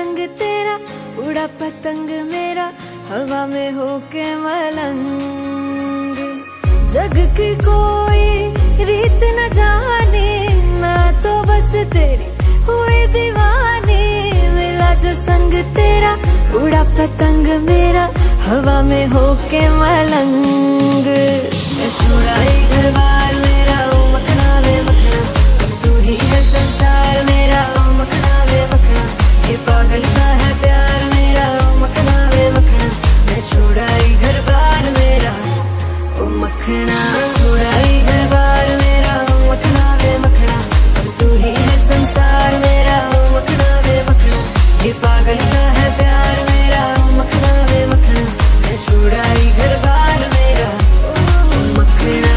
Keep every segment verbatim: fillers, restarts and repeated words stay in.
संग तेरा उड़ा पतंग मेरा हवा में होके मलंग। जग की कोई रीत न जाने मैं तो बस तेरी हुई दीवानी। मिला जो संग तेरा उड़ा पतंग मेरा हवा में होके मलंग। मैं छुड़ाई घर बार मेरा ओ मखना वे मखना, तू ही है संसार मेरा ओ मखना वे मखना। ये पागल सा है प्यार मेरा ओ मखना वे मखना। मैं छुड़ाई घर बार मेरा ओ मखना, छुड़ाई घर बार मेरा ओ मखना वे मखना। तू ही है संसार मेरा ओ मखना वे मखना। ये पागल सा है प्यार मेरा ओ मखना वे मखना। मैं छुड़ाई घर बार मेरा ओ मखना।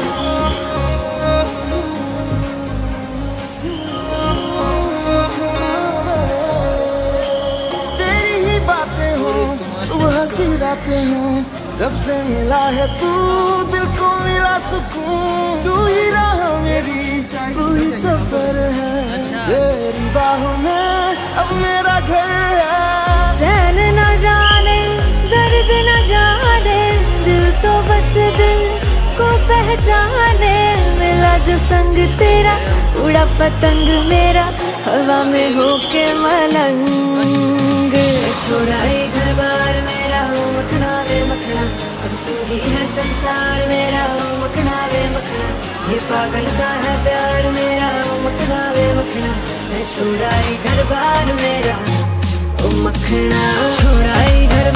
तेरी ही बातें हो सुबह सी रातें हो, जब से मिला है तू दिल को मिला सुकून। तू ही राह मेरी तू ही सफर है, तेरी बाहों में अब मेरा घर है। चैन न जाने दर्द न जाने दिल तो बस दिल को पहचाने। मिला जो संग तेरा उड़ा पतंग मेरा हवा में होके मलंग। छुड़ाई घर बार मेरा ओ मखना वे मखना। अब तू ही है संसार मेरा ओ मखना वे मखना। ये पागल सा है प्यार मेरा ओ मखना वे मखना। मैं छुड़ाई घर बार मेरा ओ मखना, छुड़ाई घर